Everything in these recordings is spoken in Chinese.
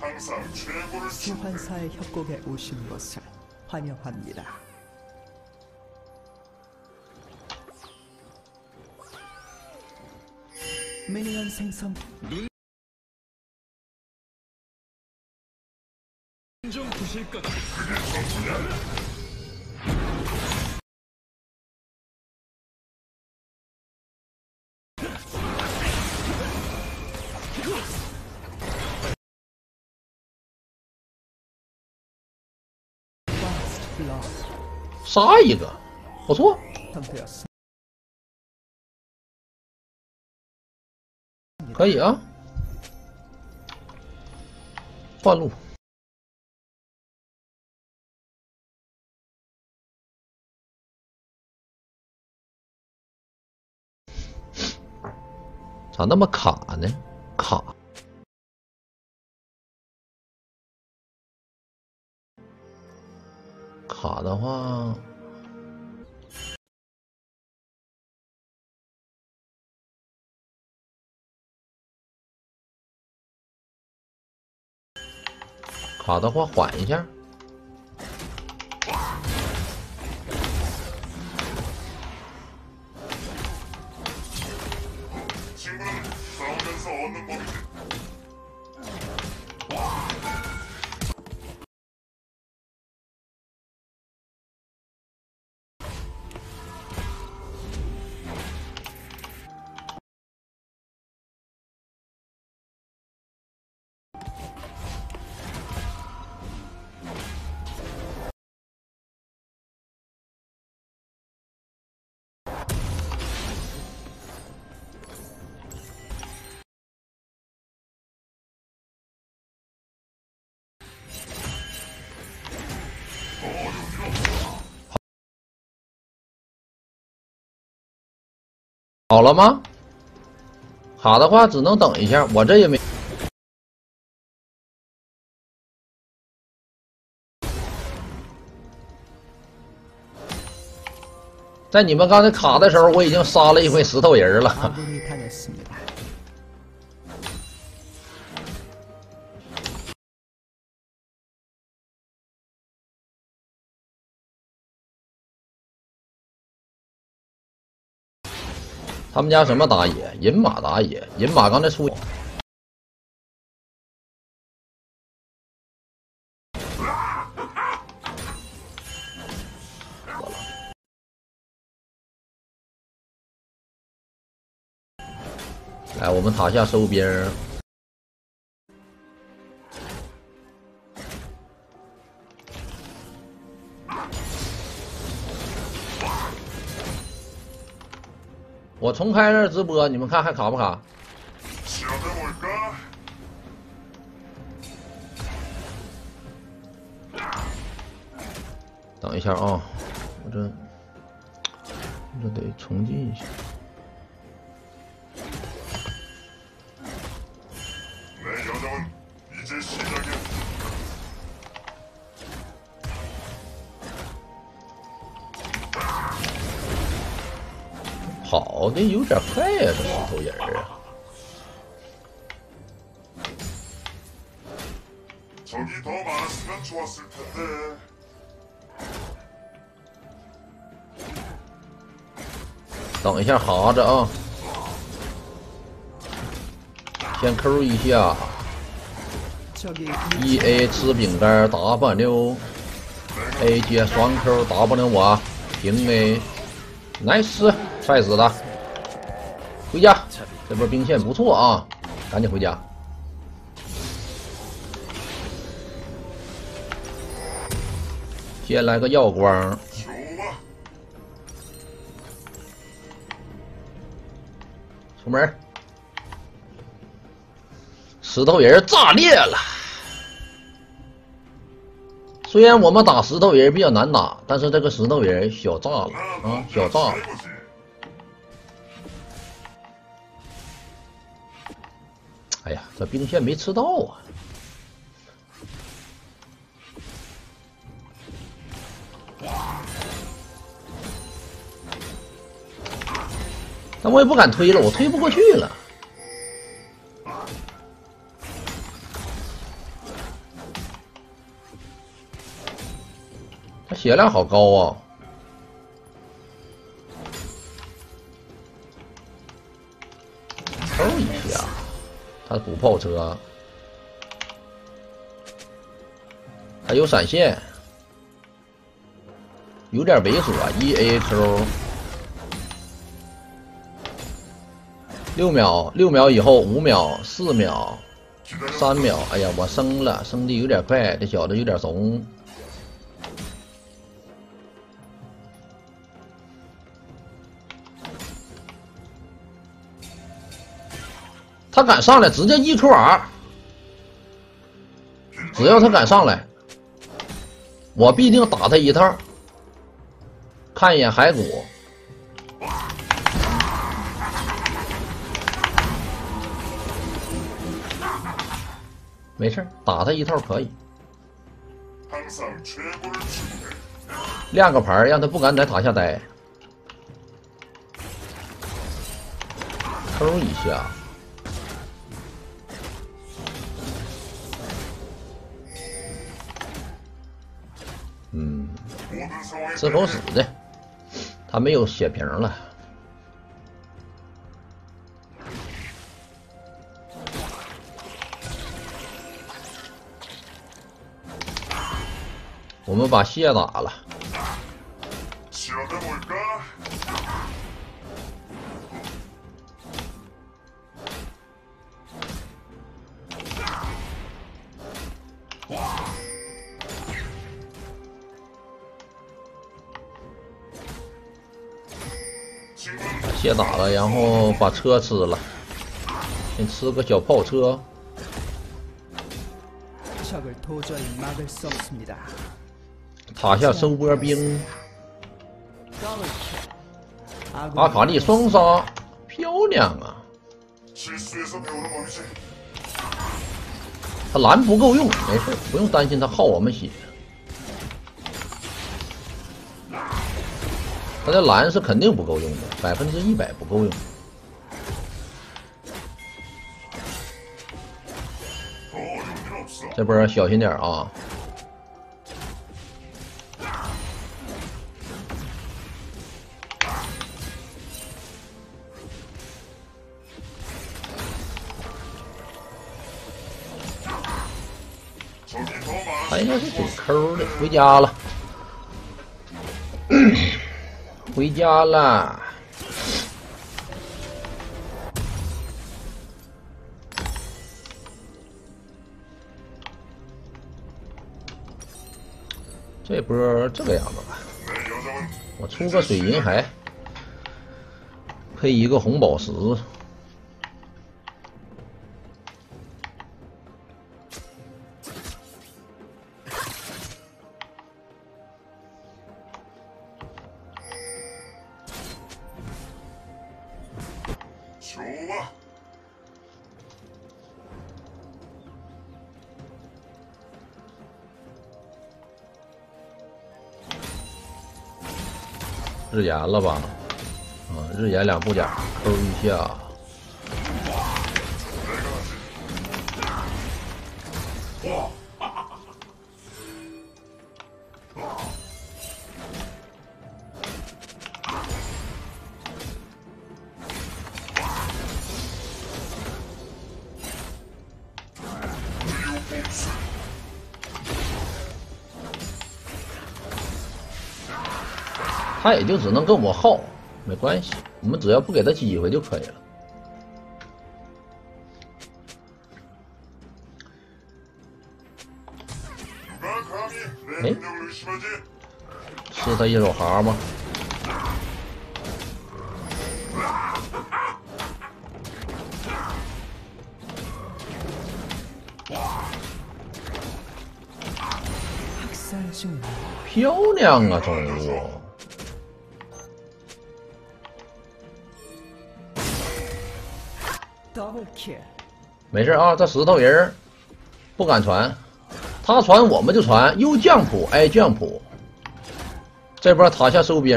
소환사의 협곡에 오신 것을 환영합니다. 미니언 생성. 좀 보실까? 杀一个，不错。 可以啊，换路。咋那么卡呢？卡。卡的话。 卡的话缓一下，好了吗？卡的话只能等一下，我这也没。在你们刚才卡的时候，我已经杀了一回石头人了。他们家什么打野？银马打野，银马刚才出。来，我们塔下收兵。我重开这直播，你们看还卡不卡？等一下啊，我这得重进一下。跑的有点快呀，这石头人儿啊！等一下，哈着啊！先扣一下 ，EA 吃饼干 W，A 接双扣 W 我平 A，nice。 帅死了！回家，这波兵线不错啊，赶紧回家。先来个耀光，出门。石头人炸裂了！虽然我们打石头人比较难打，但是这个石头人小炸了啊，小炸了。 哎呀，这兵线没吃到啊！但我也不敢推了，我推不过去了。 他血量好高啊！抽一下，他补炮车，还有闪现，有点猥琐。EAQ 6秒，6秒以后5秒，4秒，3秒。哎呀，我升了，升的有点快，这小子有点怂。他敢上来，直接1QR，只要他敢上来，我必定打他一套。看一眼骸骨，没事，打他一套可以。亮个牌，让他不敢在塔下待。抠一下。吃狗屎的，他没有血瓶了。我们把蟹打了。把蟹打了，然后把车吃了，先吃个小炮车。 적을 도저히 막을 수 없습니다. 塔下收波兵， 아군 阿卡丽双杀，漂亮啊！他蓝不够用，没事，不用担心他耗我们血。他的蓝是肯定不够用的，100%不够用。这波小心点啊！ 他应该是嘴抠的，回家了，回家了。这波这个样子吧，我出个水银海，配一个红宝石。 日炎了吧？啊，日炎2部甲抠一下。他也就只能跟我耗，没关系，我们只要不给他机会就可以了。哎，吃他一手蛤蟆。漂亮啊，宠物！ 没事啊，这石头人不敢传，他传我们就传，又降普挨降普。这波塔下收兵，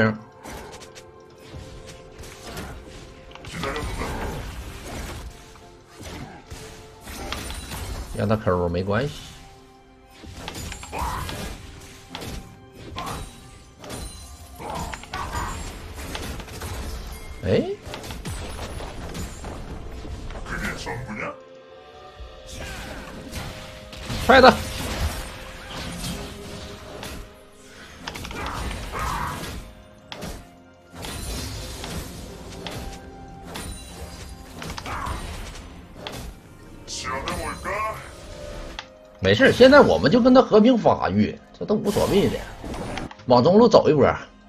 让他抠没关系。 哎，踹他！没事，现在我们就跟他和平发育，这都无所谓的。往中路走一波。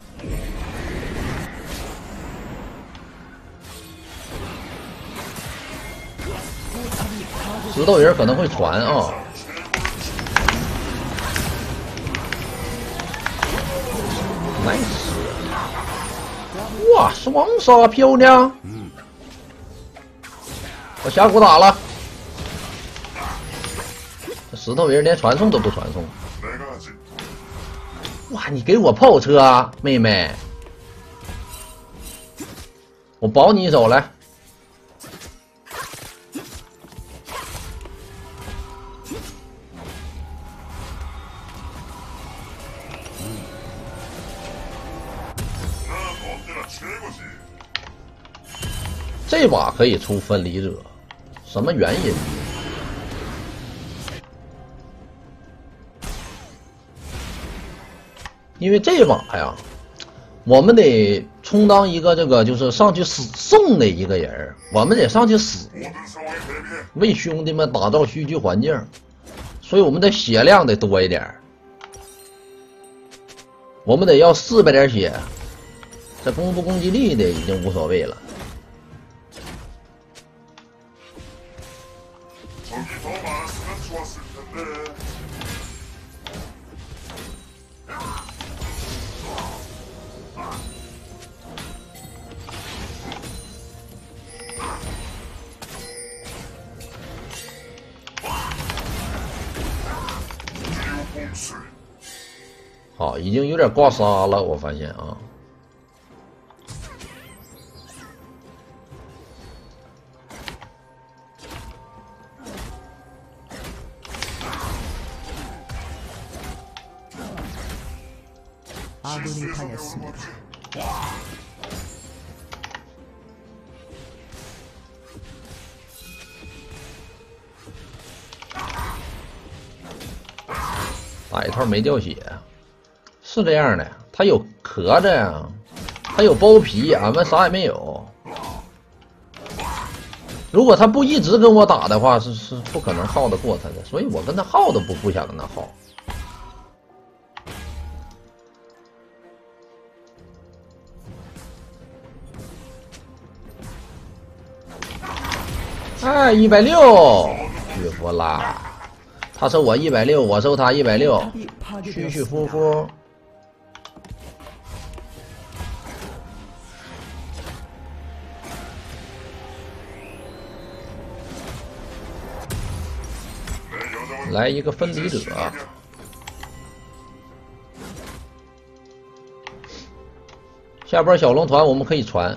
石头人可能会传啊。nice， 哇，双杀漂亮！把峡谷打了。这石头人连传送都不传送。哇，你给我炮车啊，妹妹！我保你一手来。这把可以出分离者，什么原因？因为这把呀，我们得充当一个这个就是上去送的一个人，我们得上去死，为兄弟们打造虚局环境，所以我们的血量得多一点，我们得要400点血，这攻不攻击力的已经无所谓了。好，已经有点挂杀了，我发现啊。 아군이 당했습니다. 打一套没掉血，是这样的，他有壳子呀，他有包皮，俺们啥也没有。如果他不一直跟我打的话，是不可能耗得过他的，所以我跟他耗都不想跟他耗。哎，160，屈服啦！他收我160，我收他160，舒舒服服。来一个分离者，下边小龙团我们可以传。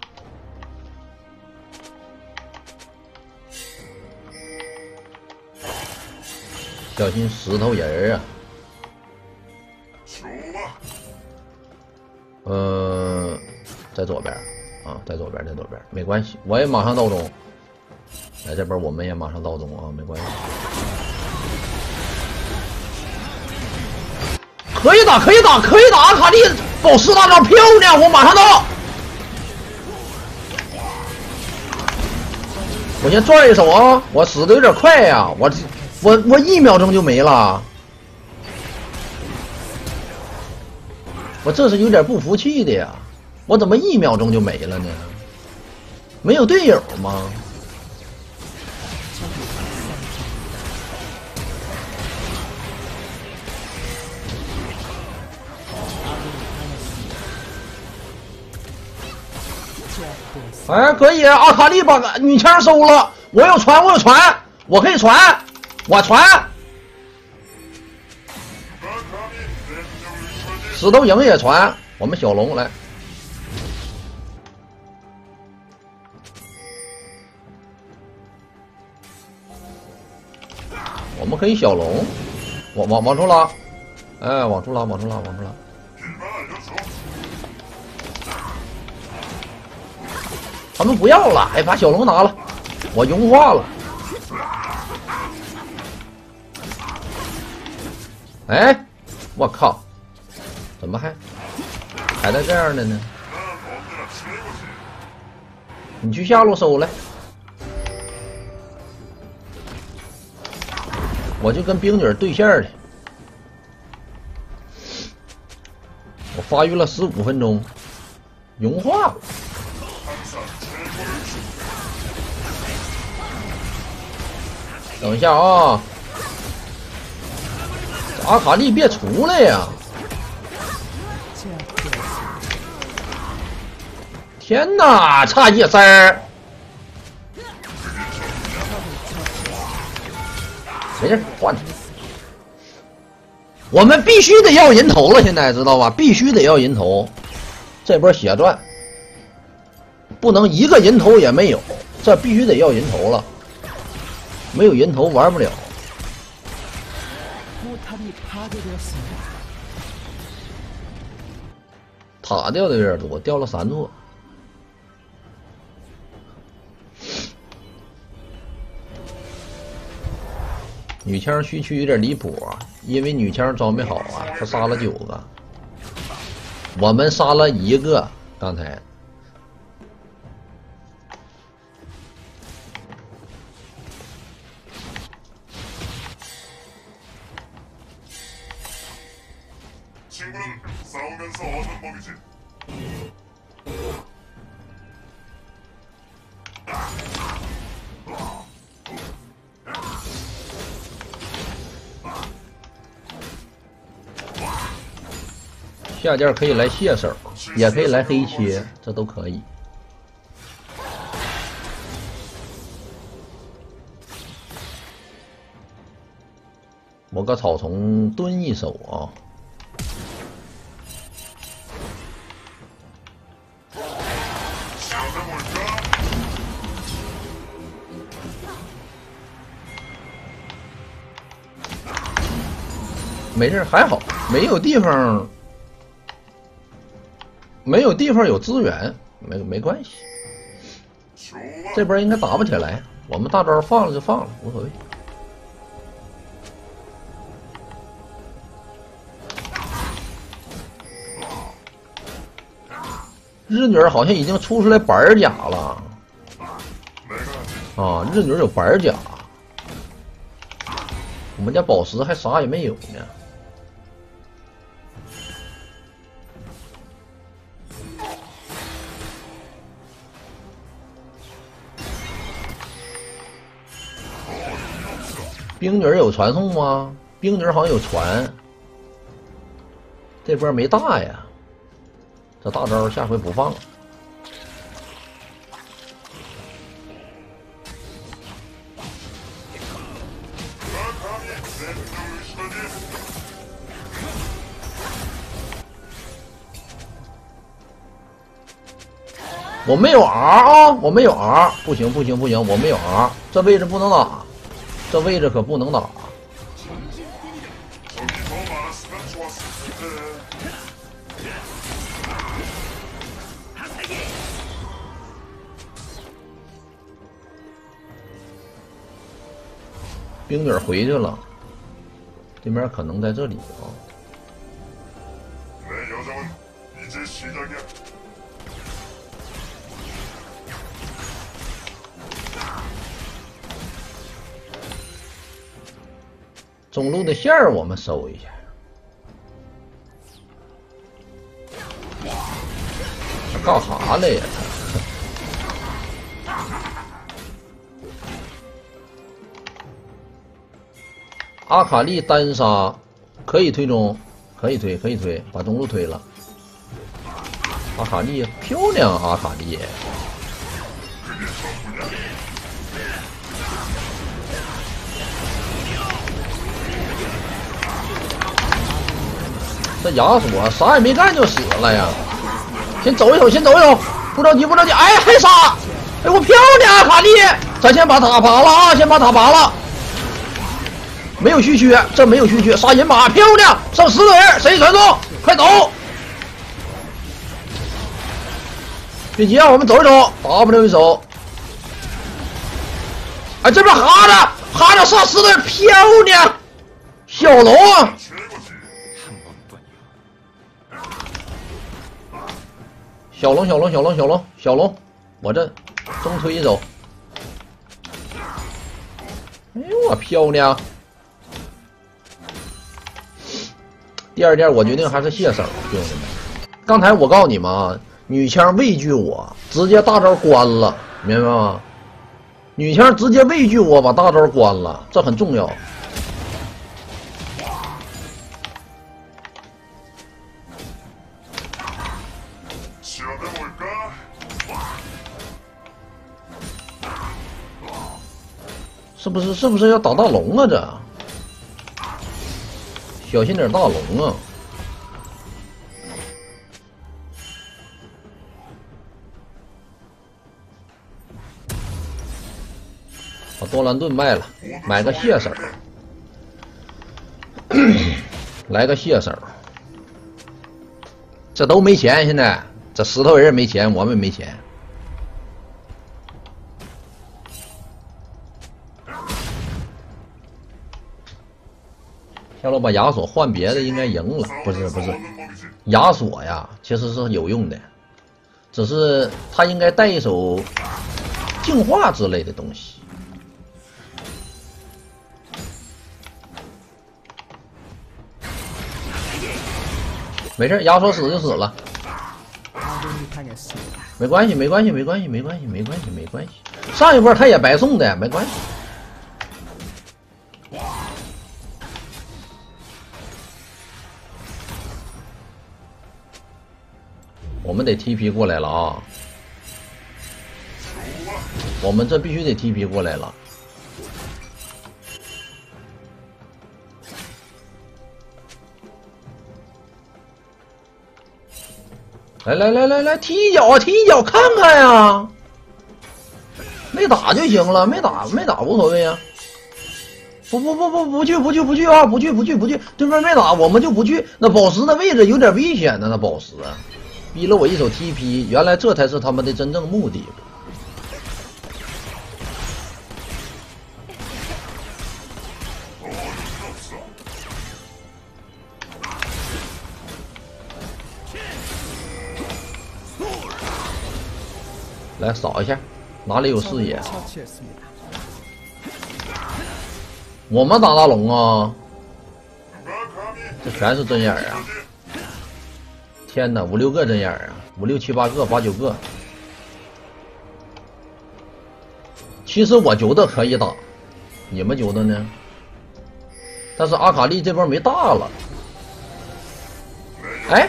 小心石头人啊！在左边啊，在左边，在左边，没关系，我也马上到中。来这边我们也马上到中啊，没关系。可以打，可以打，可以打！阿卡丽宝石大招漂亮，我马上到。我先转一手啊，我死的有点快呀，我1秒钟就没了，我这是有点不服气的呀，我怎么1秒钟就没了呢？没有队友吗？哎，可以，阿卡丽把女枪收了，我有传，我有传，我可以传。我传，石头营也传，我们小龙来，我们可以小龙，往出拉，哎，往出拉，往出拉，往出拉。 他们不要了，哎，把小龙拿了，我融化了。哎，我靠，怎么还在这样的呢？你去下路收来，我就跟冰女对线去。我发育了15分钟，融化。等一下啊，阿卡丽别出来呀！天哪，差一丝儿！没事，换去。我们必须得要人头了，现在知道吧？必须得要人头，这波血赚，不能一个人头也没有，这必须得要人头了。没有人头玩不了。塔掉的有点多，掉了3座。女枪虚区有点离谱啊，因为女枪装备好啊，她杀了9个，我们杀了1个。刚才下件可以来蟹手，也可以来黑切，这都可以。我搁草丛蹲一手啊！没事，还好，没有地方。没有地方有资源，没关系。这边应该打不起来，我们大招放了就放了，无所谓。日女好像已经出来板甲了，啊，日女有板甲，我们家宝石还啥也没有呢。冰女有传送吗？冰女好像有传，这波没大呀，这大招下回不放了。我没有 R 啊，我没有 R， 不行不行不行，我没有 R， 这位置不能打。这位置可不能打。冰女回去了，对面可能在这里啊。中路的线儿我们收一下。干啥来呀？阿卡丽单杀可以推中，可以推，把中路推了。阿卡丽漂亮，阿卡丽。这亚索啥也没干就死了呀！先走一走，先走一走，不着急，不着急。哎，还杀！哎，我漂亮啊，卡莉！咱先把塔拔了啊，先把塔拔了。没有虚缺，这没有虚缺，杀人马，漂亮！剩10个人，谁传送？快走！ 别急啊，我们走一走 ，W 一手。哎，这边哈着上石头漂亮，小龙啊！小龙，我这中推一手。哎呦我漂亮！第二件我决定还是卸手，兄弟们。刚才我告诉你们啊，女枪畏惧我，直接大招关了，明白吗？女枪直接畏惧我，把大招关了，这很重要。是不是要打大龙啊？这小心点大龙啊！把多兰盾卖了，买个蟹手，来个蟹手。这都没钱，现在这石头人也没钱，我们没钱。下路把亚索换别的应该赢了，不是，亚索呀，其实是有用的，只是他应该带一手净化之类的东西。没事，亚索死就死了，没关系。上一波他也白送的，没关系。我们得 TP 过来了啊！我们这必须得 TP 过来了。来，踢一脚看看呀！没打就行了，没打无所谓啊。不去啊！不去！对面没打，我们就不去。那宝石的位置有点危险的，那宝石啊，逼了我一手 TP， 原来这才是他们的真正目的。来扫一下，哪里有视野？我们打大龙啊！这全是针眼啊！天哪，5、6个针眼啊，5、6、7、8个、8、9个。其实我觉得可以打，你们觉得呢？但是阿卡丽这波没大了。哎。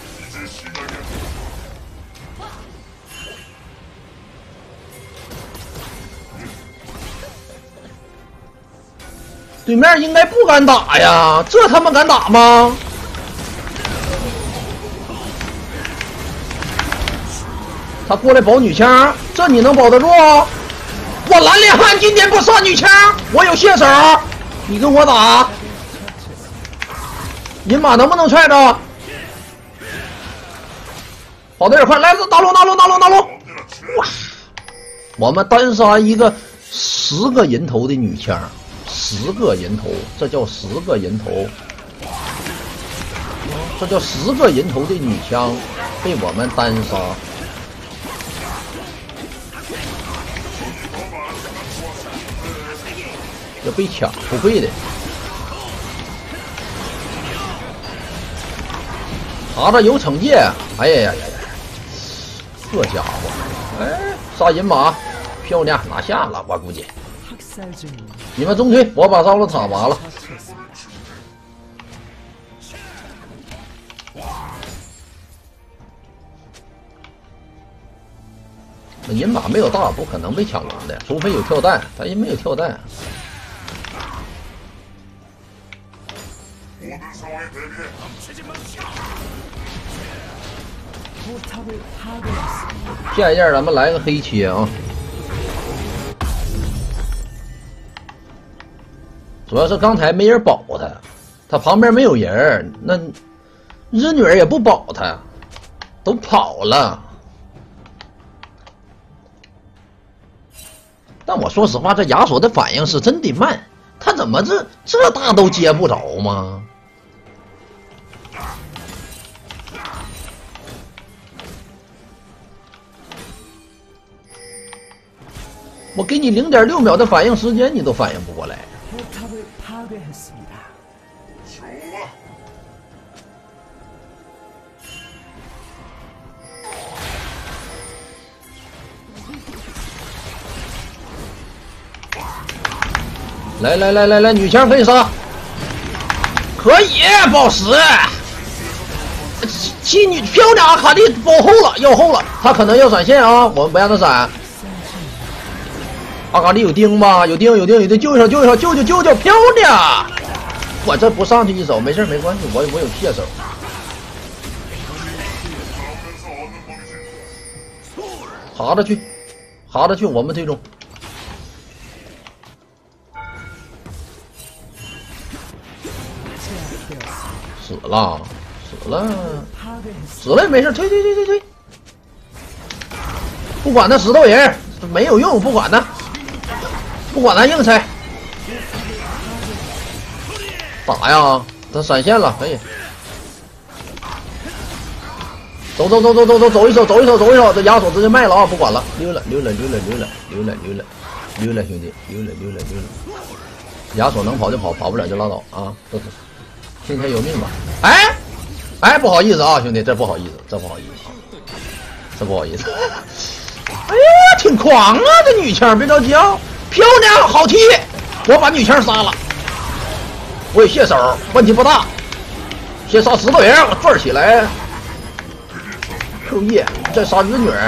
对面应该不敢打呀，这他妈敢打吗？他过来保女枪，这你能保得住？我蓝脸汉今天不上女枪，我有蟹手，你跟我打。银马能不能踹着？跑得有点快，来大龙！哇！我们单杀一个10个人头的女枪。10个人头，这叫10个人头，这叫10个人头的女枪被我们单杀，要被抢，不会的。查查有惩戒，哎呀，这家伙，哎，杀银马，漂亮，拿下了，我估计。你们中推，我把招了塔拔了。那银马没有大，不可能被抢龙的，除非有跳弹，他也没有跳弹。下一件咱们来个黑切啊！主要是刚才没人保他，他旁边没有人，那日女儿也不保他，都跑了。 但我说实话，这亚索的反应是真的慢，他怎么这大都接不着吗？我给你0.6秒的反应时间，你都反应不过来。 포탑을 파괴했습니다. 来，女枪可以杀，可以不好使。七女漂亮，阿卡丽保后了，要后了，他可能要闪现啊，我们不让他闪。阿卡丽有钉吧？有钉，救一手，救，漂亮！我这不上去一手没事没关系，我有卸手。哈着去，我们这种。 死了也没事，推，不管他石头人没有用，不管他硬拆，打呀，他闪现了，可以，走一手，这亚索直接卖了啊，不管了，溜了，兄弟，溜了，亚索能跑就跑，跑不了就拉倒啊，都是。 听天由命吧！哎，不好意思啊，兄弟，这不好意思啊，哎呀，挺狂啊，这女枪，别着急啊，漂亮，好踢！我把女枪杀了，我也卸手，问题不大。先杀石头人，我转起来。QE， 再杀鱼女。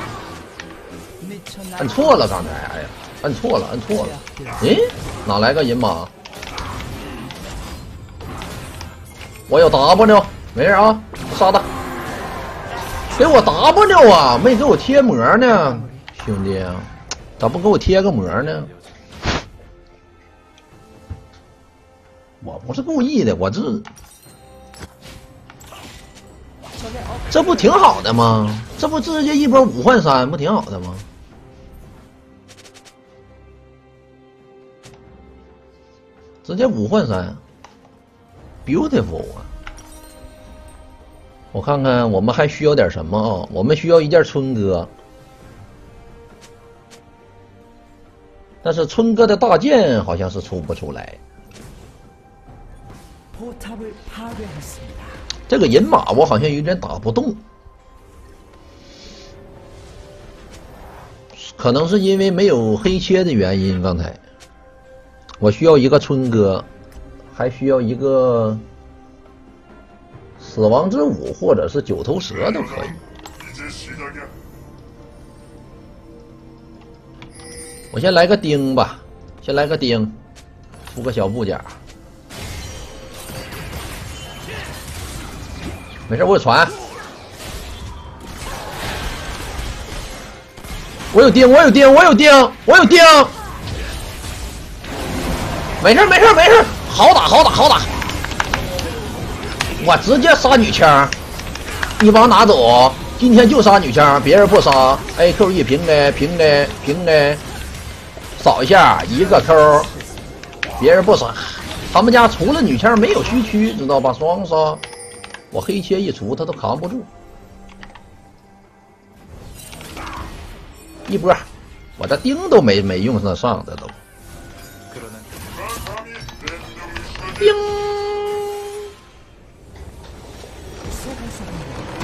按错了，刚才，哎呀，按错了。诶，哪来个银马？ 我有 W， 没事啊，杀他！给我 W 啊，没给我贴膜呢，兄弟，咋不给我贴个膜呢？我不是故意的，我这不挺好的吗？这不直接一波5换3，不挺好的吗？直接5换3。 beautiful 啊！我看看，我们还需要点什么啊？我们需要一件春哥，但是春哥的大剑好像是出不出来。这个银马我好像有点打不动，可能是因为没有黑切的原因。刚才我需要一个春哥。 还需要一个死亡之舞，或者是9头蛇都可以。我先来个钉吧，出个小部甲。没事，我有船，我有钉。没事。 好打！我直接杀女枪，你往哪走？今天就杀女枪，别人不杀。哎 ，QE 平的，扫一下一个 Q， 别人不杀。他们家除了女枪没有虚区，知道吧？双杀，我黑切一除，他都扛不住。一波，我这钉都没用上的都。 叮！